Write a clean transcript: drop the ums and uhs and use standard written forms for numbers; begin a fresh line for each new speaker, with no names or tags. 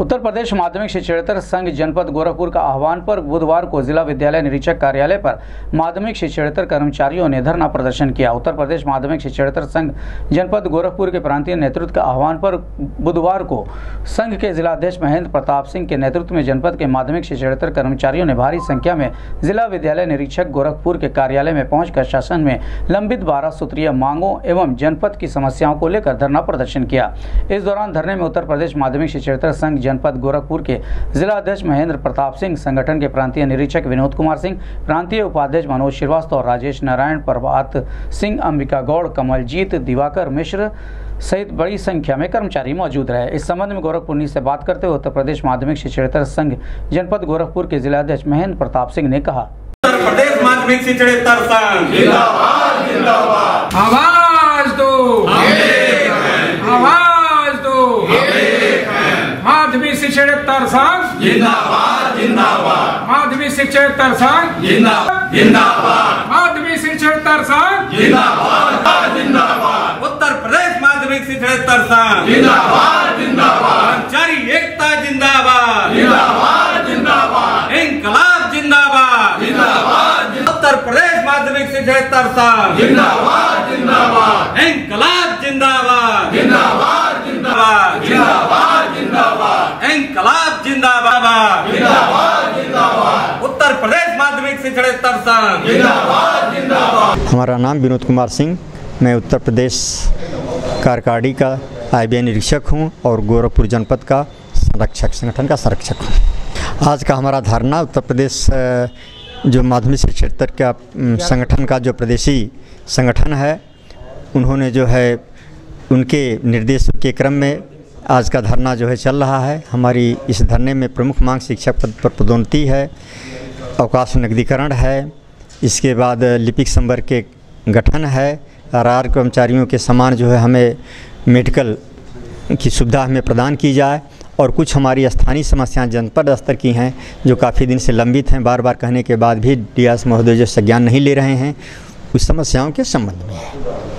उत्तर प्रदेश माध्यमिक शिक्षकेतर संघ जनपद गोरखपुर का आह्वान पर बुधवार को जिला विद्यालय निरीक्षक कार्यालय पर माध्यमिक शिक्षकेतर कर्मचारियों ने धरना प्रदर्शन किया। उत्तर प्रदेश माध्यमिक शिक्षकेतर संघ जनपद गोरखपुर के प्रांतीय नेतृत्व के आह्वान पर बुधवार को संघ के जिलाध्यक्ष महेंद्र प्रताप सिंह के नेतृत्व में जनपद के माध्यमिक शिक्षकेतर कर्मचारियों ने भारी संख्या में जिला विद्यालय निरीक्षक गोरखपुर के कार्यालय में पहुंचकर शासन में लंबित 12 सूत्रीय मांगों एवं जनपद की समस्याओं को लेकर धरना प्रदर्शन किया। इस दौरान धरने में उत्तर प्रदेश माध्यमिक शिक्षकेतर संघ जनपद गोरखपुर के जिलाध्यक्ष महेंद्र प्रताप सिंह, संगठन के प्रांतीय निरीक्षक विनोद कुमार सिंह, प्रांतीय उपाध्यक्ष मनोज श्रीवास्तव, राजेश नारायण, प्रभात सिंह, अंबिका गौड़, कमलजीत, दिवाकर मिश्र सहित बड़ी संख्या में कर्मचारी मौजूद रहे। इस संबंध में गोरखपुर न्यूज़ से बात करते हुए उत्तर प्रदेश माध्यमिक शिक्षकेतर संघ जनपद गोरखपुर के जिलाध्यक्ष महेंद्र प्रताप सिंह ने कहा,
उत्तर प्रदेश माध्यमिक शिक्षकेतर संघ जिंदाबाद जिंदाबाद,
आवाज दो, आवाज दो, माध्यमिक शिक्षकेतर संघ
जिंदाबाद जिंदाबाद,
माध्यमिक शिक्षकेतर संघ
जिंदाबाद जिंदाबाद,
माध्यमिक शिक्षकेतर संघ
जिंदाबाद जिंदाबाद, उत्तर प्रदेश माध्यमिक शिक्षकेतर संघ जिंदाबाद जिंदाबाद, कर्मचारी एकता जिंदाबाद जिंदाबाद जिंदाबाद, इंकलाब जिंदाबाद जिंदाबाद, उत्तर प्रदेश माध्यमिक शिक्षकेतर संघ जिंदाबाद जिंदाबाद, इंकलाब जिंदाबाद जिंदाबाद जिंदाबाद जिंदाबाद जिंदाबाद, इंकलाब जिंदाबाद जिंदाबाद जिंदाबाद, उत्तर प्रदेश माध्यमिक शिक्षकेतर संघ जिंदाबाद जिंदाबाद।
हमारा नाम विनोद कुमार सिंह, मैं उत्तर प्रदेश कार्यकारिणी का IBA निरीक्षक हूं और गोरखपुर जनपद का संरक्षक, संगठन का संरक्षक हूं। आज का हमारा धरना उत्तर प्रदेश जो माध्यमिक शिक्षकेतर का संगठन का जो प्रदेशी संगठन है, उन्होंने जो है उनके निर्देशों के क्रम में आज का धरना जो है चल रहा है। हमारी इस धरने में प्रमुख मांग शिक्षक पद पर पदोन्नति है, अवकाश नकदीकरण है, इसके बाद लिपिक संवर्ग के गठन है, RR कर्मचारियों के समान जो है हमें मेडिकल की सुविधा हमें प्रदान की जाए, और कुछ हमारी स्थानीय समस्याएं जनपद स्तर की हैं जो काफ़ी दिन से लंबित हैं, बार बार कहने के बाद भी DRS महोदय जो संज्ञान नहीं ले रहे हैं, उस समस्याओं के संबंध में है।